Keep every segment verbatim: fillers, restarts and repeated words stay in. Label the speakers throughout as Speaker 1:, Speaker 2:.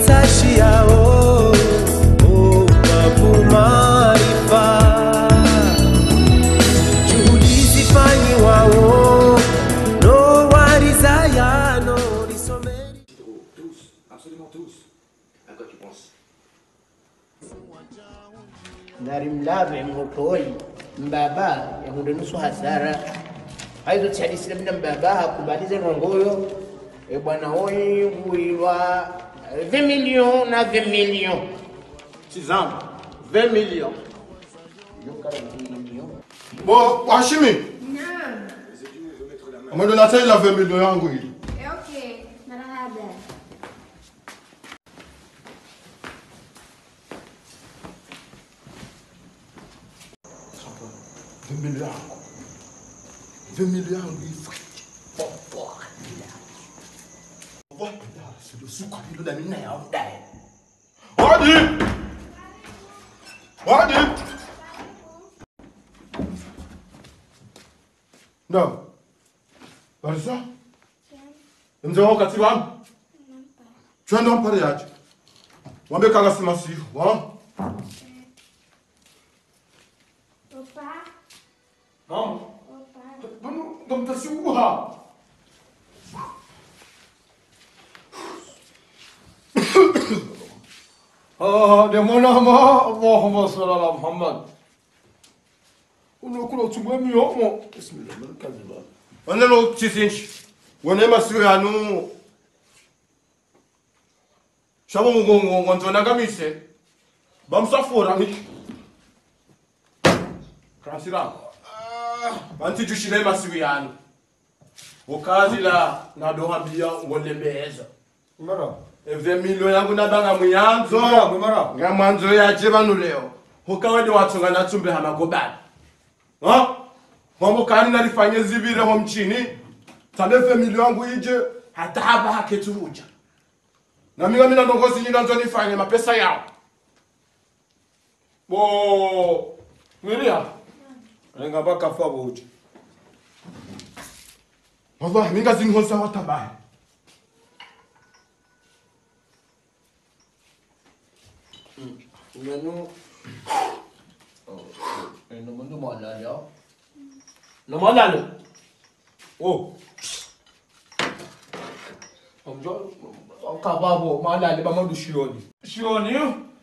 Speaker 1: matashi yao oh babu maarifa juhudi zifanyi wao no wariza no risomeri
Speaker 2: tous absolument tous à quoi tu penses
Speaker 3: ndari mlave mhotoi mbaba ya nusu hasara haizo tsadisira mina mbaba hakubalize rongoyo e bwana hoi nguilwa vingt millions na vingt millions
Speaker 4: Tizama vingt millions. Bon, Hashimi.
Speaker 5: Naam.
Speaker 4: Umedonatia ila vingt millions yangu hili.
Speaker 5: Eh, okay. Marahaba.
Speaker 4: vingt millions yangu. vingt millions yangu hivi. C'est le sucre de la mine ya udai. Hadi! Hadi! No. Barisa? Mzee wako kati wangu? Twende mpare yaje. Wambe kanga sima siyo, wa?
Speaker 5: Opa.
Speaker 4: Mama.
Speaker 5: Opa.
Speaker 4: Bano ngamtasiuha. Ah, de monama, Allahumma salli ala Muhammad. Unokula tumwemi yomo. Bismillah, kaziba. Onelo chisinchi. Wonema siyo yanu. Shabo ngongo ngonzona kamise. Bamsafora ni. Krasira. Banti jushile masiyo yanu. Okazi la na dohambia ngolembeza.
Speaker 2: Mara
Speaker 4: vingt millions yangu nabanga muyanzo.
Speaker 2: Mara mara
Speaker 4: Ngamanzo yaje banu leo. Hokawede watunga na tumbe hamagobani. Ha? Mambo kani nalifanye zibire ho mchini. Tale vingt millions yangu ije hata haba haketuruja. Na minga mina ndongozi nyina nzo nifanye mapesa yao. Bo Miria.
Speaker 2: Renga baka fa boje.
Speaker 4: Wallahi minga zingonsa watabai.
Speaker 3: Nganu oh eno mundu mala ya no mala
Speaker 2: Oh.
Speaker 3: omjo akababo mala le bamadu shioni
Speaker 2: Shioni.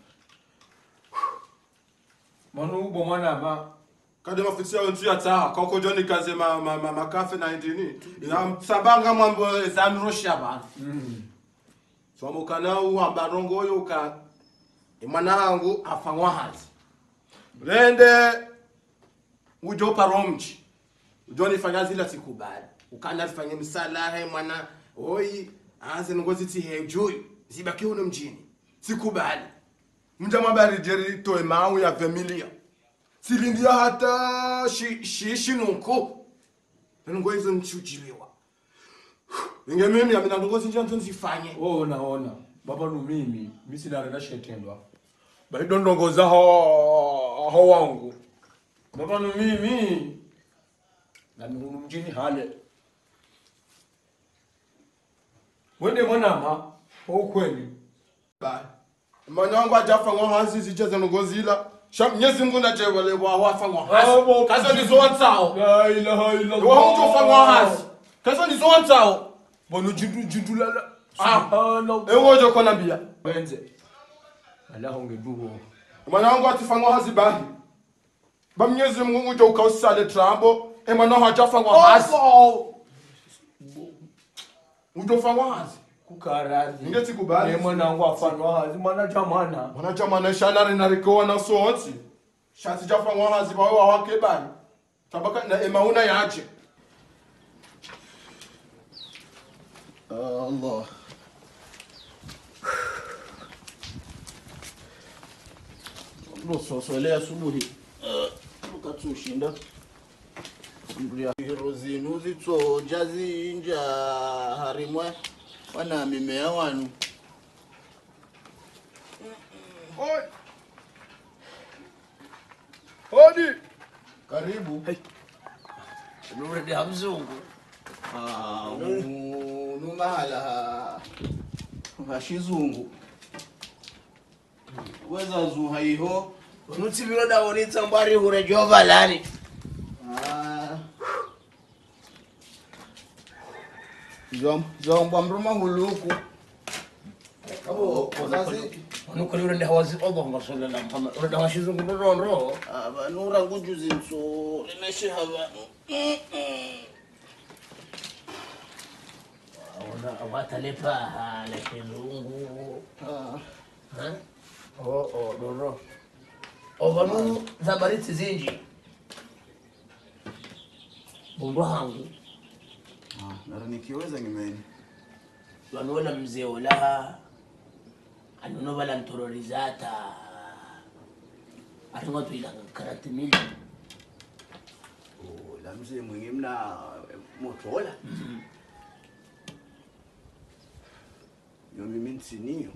Speaker 2: Manu bo mana ma
Speaker 4: Kade mafisia ontu ya taa koko joni kaze ma ma ma, ma kafe na indini. Ya sabanga mambo ezan Russia ba.
Speaker 2: mm.
Speaker 4: So mukana u ambarongo yo ka imana wangu afangwa hazi. Rende ujo paromji. Ujo nifanya zila sikubali. Ukana zifanye msalahe mwana oi aanze ngozi ti hejui. Zibaki uno mjini. Sikubali. Mja mabari jeri toe maau ya vingt millions. Silindia hata shi shi shinunko. Ngo hizo nchuchiliwa. Inge mimi ya mina ngozi njia ntonzi fanye.
Speaker 2: Oh naona baba no mimi mimi sina renda shetendwa. Ba idondongoza ho ho wangu. Baba no mimi na mungu mjini hale. Wende mwana ma ho kweli.
Speaker 4: Ba. Manyango ajafa ngo hansi zicheze ngozila. Sham nyezi Mungu na jewele wa wafa ngo hansi. Kazo ni zontsao.
Speaker 2: La ilaha illallah.
Speaker 4: Wa mtu fa ngo hansi. Kazo ni zontsao.
Speaker 2: Bono jindu jindu la.
Speaker 4: Ah.
Speaker 2: no.
Speaker 4: Ewojo kona bia.
Speaker 2: Wenze. Ala honge duho.
Speaker 4: Manyango atifa ngo hansi bahi. Ba mnyezi Mungu ujo ukausale trambo. E manyango ajafa ngo hansi. Ujo fa ngo hansi.
Speaker 2: Kukarazi.
Speaker 4: Ngeti kubali.
Speaker 2: Ne mwana wangu afanwa hazi mwana jamana.
Speaker 4: Mwana jamana shanari narikoa na soonsi. Shati jafa ngo hansi ba wa wake bani. Tabaka na emauna yaje.
Speaker 3: Allah ndo sosole asubuhi ukatushinda Mbria hero zinu zitso jazinja harimwe wana mimea wanu
Speaker 4: Oi. Hodi.
Speaker 3: karibu
Speaker 2: Hey.
Speaker 3: Nurudi hamzungu ah nu mahala Hashizungu. Weza zuha iho. Nuti viroda wonita mbari hure jova lani. Ah. Zom, zom bamruma huluku. Oh, ozazi.
Speaker 1: Nuko yule ndio hawazi Allah sallallahu alaihi wasallam. Ule hashizungu ndo ndo.
Speaker 3: Aba nura ngujuzi nso. Lemeshe haba.
Speaker 1: Ona watalepa hala kizungu.
Speaker 3: Ah.
Speaker 1: Ha? Oh oh ndo. Ovanu zabariti zinji. Bondo hangu.
Speaker 3: Ah, nara nikiweza ngimeni.
Speaker 1: Wanola mzee olaha. Anono bala ntororizata. Atunga tuila karate mili.
Speaker 3: Oh, la mzee mwingi mna motola.
Speaker 1: Mhm.
Speaker 3: Yo mimi nsiniyo.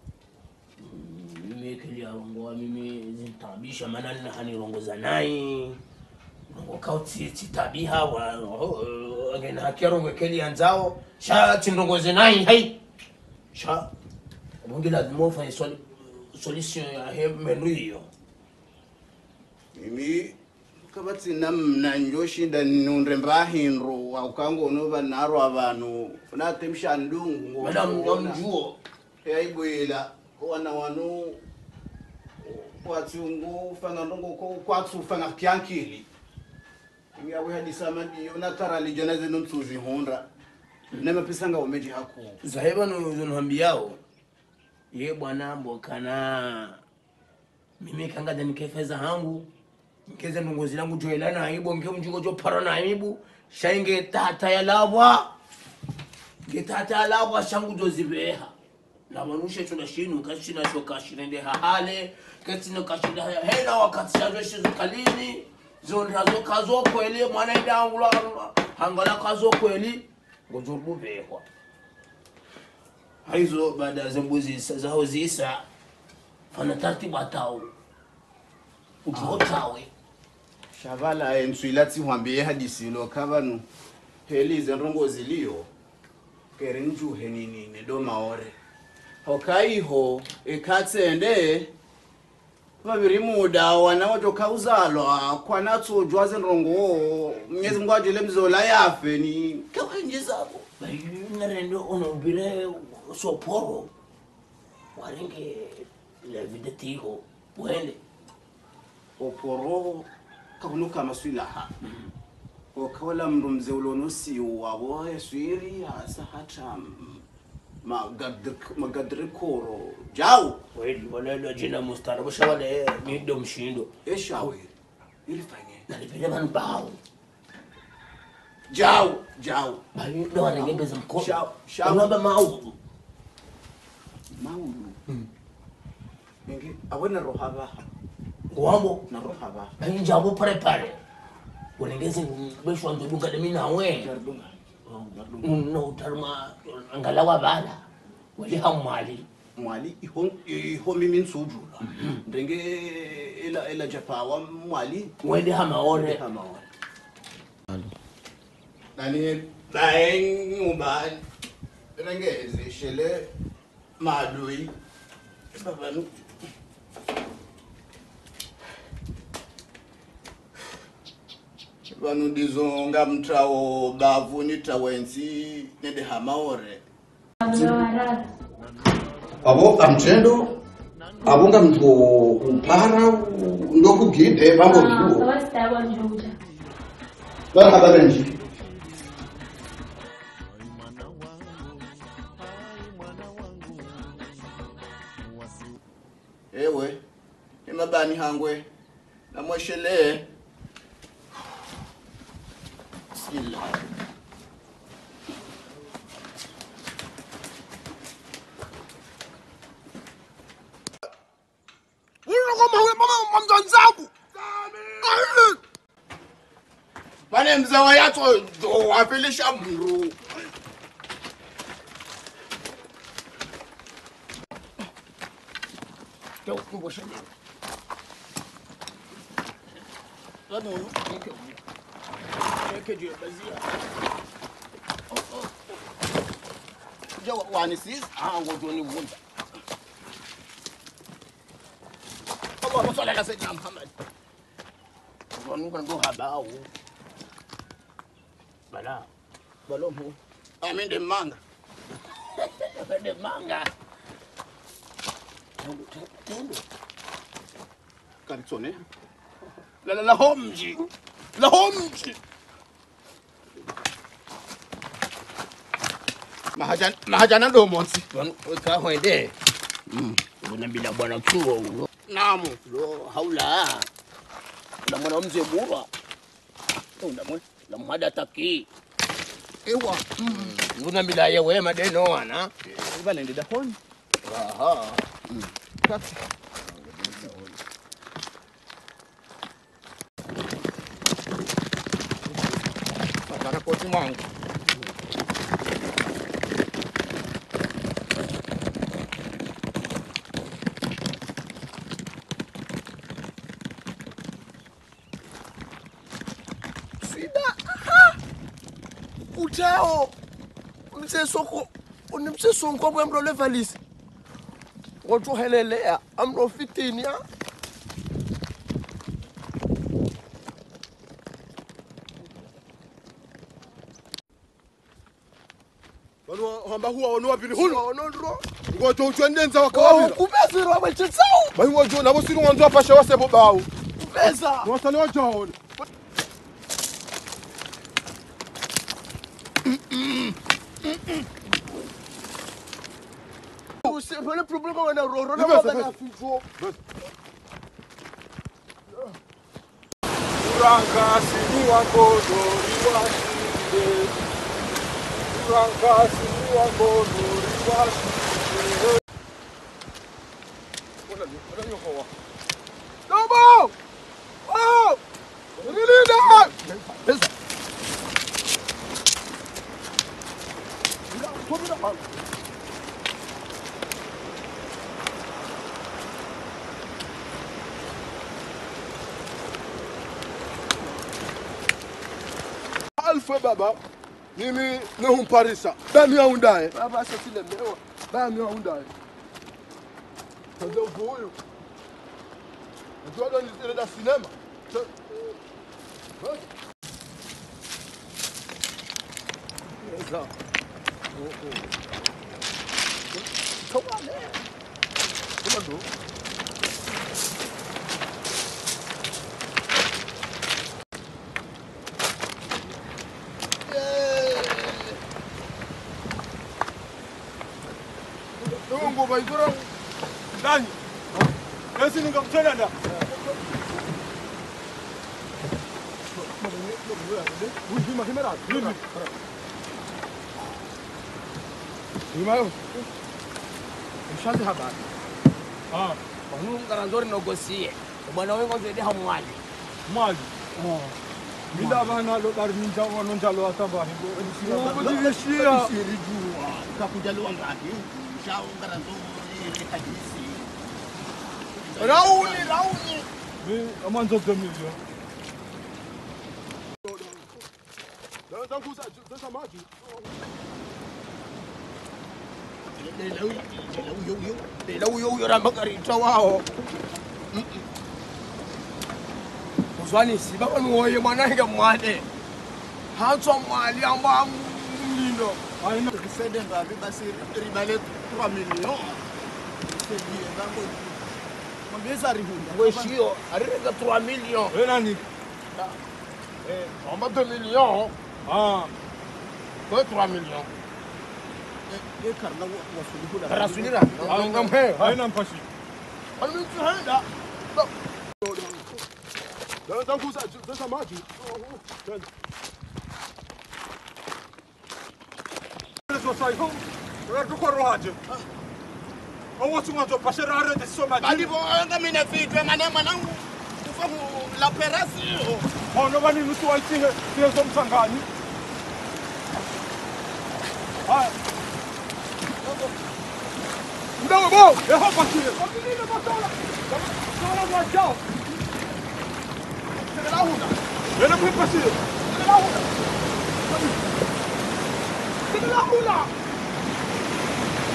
Speaker 1: Mimi kili arongo mimi zintabisha manana hanirongoza nai. Ngo kauti titabiha wa ngena hakirongo kili anzao sha tindongoze nai hai. Sha mungi lazima ufanye soli solution ya he menu hiyo.
Speaker 3: Mimi kabati namna njoshinda nundremba hinro aukango nova naro abantu natemsha ndungu
Speaker 1: Madam namjuo
Speaker 3: yaibwela wana wanu watungu fanga ndongo ko kwatsu fanga kyankili ngiyawe hadisa madiyo natara lijana zenu mtuzi honda nema pisanga umeji haku
Speaker 1: zaheba nuzunhambiao ye bwana mbokana mimi kanga dani kefeza hangu nkeze ndongozi langu joelana aibu nge mjingo jo parana aibu shainge tata ya lawa nge tata ya lawa shangu jo zibeha la manushe tunashinu kashina shoka shirende hahale katina kashina hela wakati shajo shizu kalini zonrazo kazo kweli mwana idangula hangala kazo kweli ngojurbu behwa haizo baada ya zambuzi zao zisa fana taratibu atao ujotawe
Speaker 3: shavala enswilati hwambie hadisi lo kabanu helize ndongo ziliyo kerinju henini nedo maore hokaiho ekatsende babiri muda wana wato kauzalwa kwanatso jwaze ndongo mnyezi Mungu ajele mzola yafe ni kawenje zabo
Speaker 1: ngarendo onobire soporo warenge la videtiho wende
Speaker 3: oporo kabunuka maswilaha okawala mrumze ulonosi wabo eswiri hasa hata magadrik magadrikoro jaw
Speaker 1: weli wala jina mustarabo shawale mido mshindo
Speaker 3: eshawe ilifanye
Speaker 1: nalipele man bao
Speaker 3: jaw jaw
Speaker 1: bayi ndo wangebeza mko
Speaker 3: Shaw- shaw-
Speaker 1: ngaba mau
Speaker 3: maulu ngi awena rohaba
Speaker 1: wambo
Speaker 3: na rohaba
Speaker 1: bayi jabo prepare wanengeze beshwa ndo dunga de mina we
Speaker 3: gardunga
Speaker 1: no tarma angalawa bala wali hamali
Speaker 3: mwali ihon ihon mimi nsujula ndenge ela ela japawa mwali
Speaker 1: wende hamaone
Speaker 3: kama wale nani baeng uman rengeze shele madui babanu banu dizonga mtrao bavuni tawensi nede hamaore
Speaker 4: abo amtendo abonga mtu upara ndokugide bambo mtu bana babenji
Speaker 3: ewe emabani hangwe namweshele bismillah bane mzee wa yato do wafelisha mru
Speaker 1: Yo, kubo shani. Lado, yeke. Yeke juu ya bazia. Oh, oh, oh.
Speaker 3: Je wani sis ah ngojoni vunja. Allahumma salli ala sayyidina Muhammad. Wanu kan go habao. Bala. Balomo. Amin de manga. De manga. Tendo. Karitsone. La la la homji. La homji. Mahajan mahajana ndo monsi.
Speaker 1: Ka hoende. Mm. Unambila bwana chuo huyo.
Speaker 3: Naam.
Speaker 1: Lo haula. La mwana mzee bura. Unda mwe. La mada taki.
Speaker 3: Ewa.
Speaker 1: Mm. Unambila yewe madeno wana.
Speaker 3: Ibale ndida honi.
Speaker 1: Aha.
Speaker 3: Mm. Kati. Para koti mwangu.
Speaker 1: Utao msesoko unimsesonko kwemro levalisi watu helelea amro fitinia
Speaker 4: Bano hamba huwa ono wapili hulu.
Speaker 1: onondro
Speaker 4: Ngoto uchwendenza wakawabira.
Speaker 1: kubezirwa wechitsao
Speaker 4: Bayi wajo nabo siri wanzo apasha wasebo bawo.
Speaker 1: pesa
Speaker 4: Nwasale wajo.
Speaker 1: usipele problema wana roro na
Speaker 4: Libesa,
Speaker 1: baba
Speaker 4: libesa.
Speaker 1: na fijo
Speaker 2: Urangasi ni wagodori washinde. Urangasi ni wagodori washinde. Wala ni, wala ni kwa. Dobo! Oh! Nilinda!
Speaker 1: pesa
Speaker 4: Alfa baba. Nini ne humparisa. Dami ya undaye.
Speaker 1: baba sotile mewa
Speaker 4: Dami ya undaye. Kaza uvoyo. Ndio ndo da cinema.
Speaker 1: pesa tawale kuma ndo
Speaker 4: Mungu baigura.
Speaker 2: Nani? Esi ningamtenda nda.
Speaker 4: Wima kimera.
Speaker 2: Hivi.
Speaker 4: Wima.
Speaker 1: mshazi habari
Speaker 2: Ah,
Speaker 1: wanu ngaranzori nogosie bwana wengo zedi hamwali
Speaker 2: mali. Oh. Mida bana lo dar ninja wono njalo atamba hindo. Kujivishia.
Speaker 3: Sirijua. Kakujaliwa ngapi? Shao ngaranzo ni kadisi.
Speaker 1: rauni rauni
Speaker 2: Ni amanzo demilio.
Speaker 4: Ndio kuza sasa maji.
Speaker 1: lela uyo uyo rambakarita wao uzwanisi baba nuwoye mwanange mwade hatswa mwali amba mlindo
Speaker 2: Aina
Speaker 3: Sede ngapi basi ribale trois millions. Sedi ndango. Mwambie rihunda.
Speaker 1: weshio arirega trois millions
Speaker 2: wewe nani?
Speaker 1: eh amba deux millions
Speaker 2: Ah,
Speaker 1: kwa trois millions
Speaker 3: E karna wasulihula.
Speaker 1: rasulira ngamhe
Speaker 2: haina mpashi.
Speaker 1: almituhanda
Speaker 4: Ndio kuza sasa maji.
Speaker 2: Eso sai ho. Ora tu corro haje. Owo tu mwanzo pashera are de soma.
Speaker 3: Alivo anga mina fitwe mana mwanangu. Kufamu la operation.
Speaker 2: Ono bani nusu waitihe sio msangani. Haya.
Speaker 4: Mdawe bo.
Speaker 2: Eh hapa kile. Wakilile matola. Tola mwajao.
Speaker 3: Sede la hunda.
Speaker 2: Yena kupashi.
Speaker 3: Sede la hunda. Sede la hunda.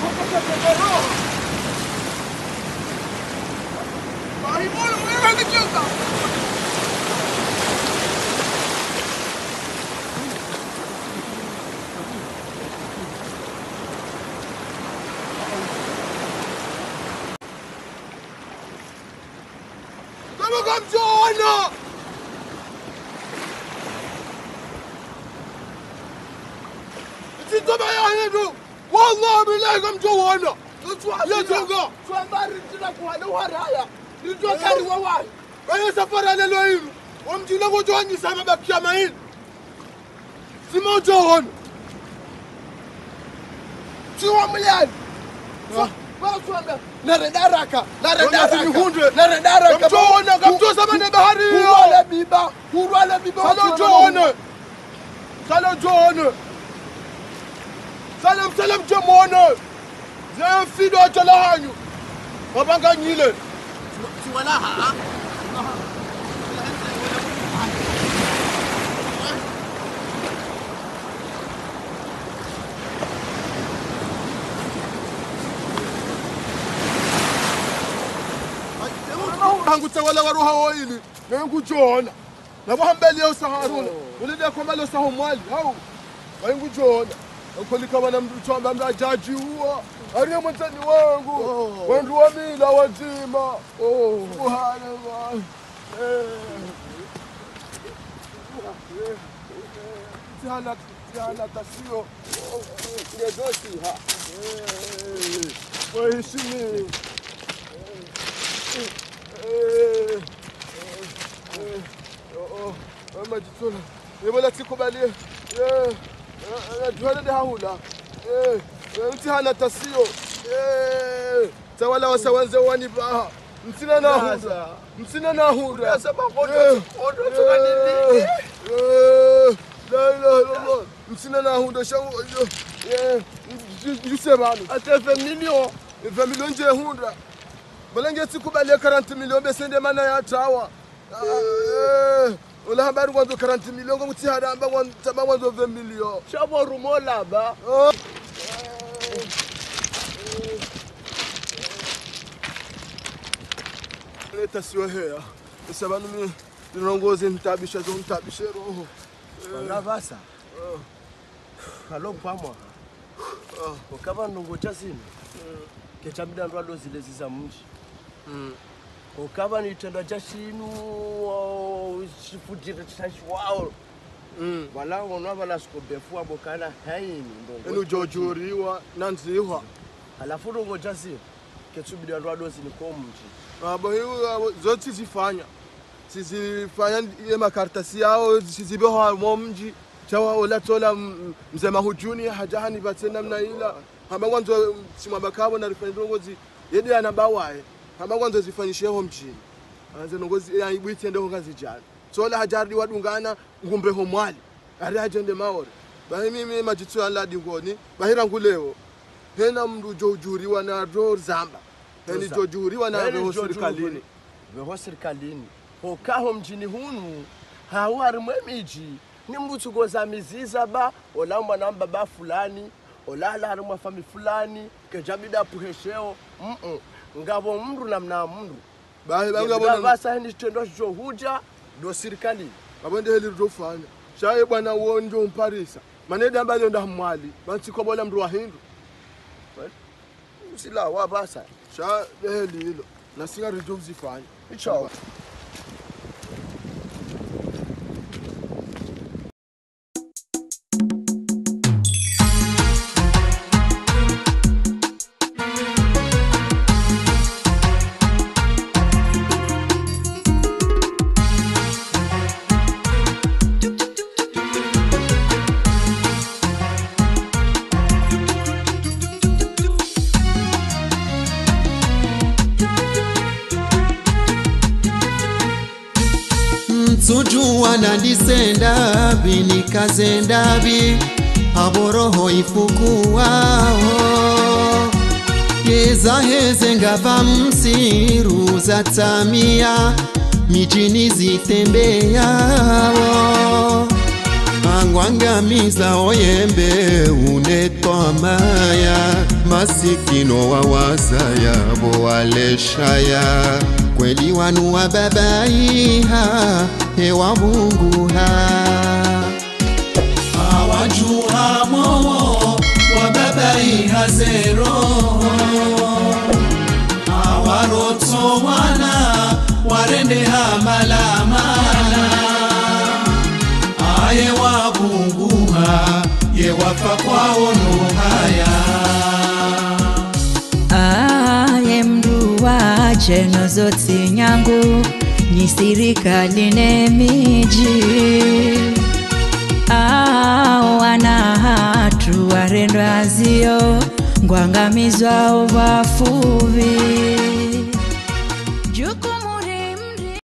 Speaker 4: Kamjona! Sitoma ya hidu! Wallahi billahi kamjona! Yetonga!
Speaker 3: Swambari tuna kuhana waraya. Ndio kari wawa.
Speaker 4: Kaya safari lelo hili. Wamjina ngojoni sana bakia mahili. Sima jona.
Speaker 3: Tiwa mlyani. Swamba. Nare daraka. Nare daraka. Nare daraka.
Speaker 4: Kamjona, kamjona sama na bahari hiyo.
Speaker 3: Urwale biba. Urwale biba.
Speaker 4: Salo jona. Salo jona. Salam salam jomona. Zan fido jalahanyu. Mabanga nyile.
Speaker 3: Tiwalaha.
Speaker 4: Hangu tawala waruha oili. Nengu jona. Na wahambeli ya usaharuna. Ulide kwa malo sahumwali. Hau. Nengu jona. Ukolika wana mtuamba mda jaji huwa. Ariya mwantani wangu. Wandu wa mila wazima. Subhanallah. Tihala, tihala tasio. Ngedosi ha. Wahishimi. Ama jitona. Yebola tikubalie. Juhana de haula. Mtihana tasio. Tawala wasawanze wani baha. Msina na hunda. Msina na hunda.
Speaker 3: Sema kondo kondo tukanini.
Speaker 4: La ilaha illallah. Msina na hunda shawu. Jusebanu.
Speaker 3: Ate femilio.
Speaker 4: Femilio nje hunda. Balenge tikubalie quarante millions besende mana ya tawa. Ola habari kwanzo quarante millions ngo mutihada amba kwanzo kwanzo vingt millions.
Speaker 3: Shabo rumola ba.
Speaker 4: Leta siyo hea. Sabanu mi rongoze ntabisha zo ntabishe roho.
Speaker 3: Ngavasa. Kalo pamwa. Ukaba ndongocha sini. Kechabida ndwalo zile ziza mji. Ukaba nitenda cha shinu shifujira chashwao.
Speaker 4: Mm.
Speaker 3: Wala wona bala sikobefu abokana haini ndongo.
Speaker 4: Enu jojuriwa nanziwa.
Speaker 3: Alafu ndongocha sini. Kechabida ndwalo zini kwa mji.
Speaker 4: Abo hiyo zote zifanya. Sizifanya ile makaratasi yao sizibeho mu mji. Chawa ola tola mzema hujuni hajahani batena mna ila. Hamba kwanzo simabakabo na referendum ngozi yedi anabawaye. Hamba kwanzo zifanyishe ho mjini. Anze ngozi yaibwiti ende ho kazi jana. Tola hajari wadungana ngumbe ho mwali. Ari ajende maore. Bahi mimi majitu ala dingoni. Bahira nguleo. Hena mndu jojuriwa na ro zamba. Heni jojuriwa na ro serikalini.
Speaker 3: Ro serikalini. Hokaho mjini hunu hawari mwemiji. Ni mbutu goza miziza ba olamba namba ba fulani. Olala harumwa fami fulani kejabida puhesheo mm ngabo mndu namna mndu
Speaker 4: bahe bangabona
Speaker 3: basa ndi tendo jo huja do serikali
Speaker 4: abonde heli rofanya shaye bwana wonjo umparisa manede ambayo ndo hamwali bantikobola mndu wa hindu
Speaker 3: usila wa basa
Speaker 4: sha heli hilo na singa rijo kuzifanya
Speaker 3: icho
Speaker 6: Sujua na disenda bini kazenda bi aboroho ifukuwao Yeza heze ngava msiru za tamia mijini zitembeao ngwangamiza oyembe unetwa maya masikino wa wasaya bo waleshaya kweli wanu wa babaiha hewa Mungu ha
Speaker 7: awajua mowo wa babaiha zero awaroto wana warende ha malamala aye wa Mungu ha ye wafa kwao no haya
Speaker 8: aye mduwa cheno zoti nyangu ni sirikali ne miji wana hatu warendo azio ngwangamizwa ovafuvi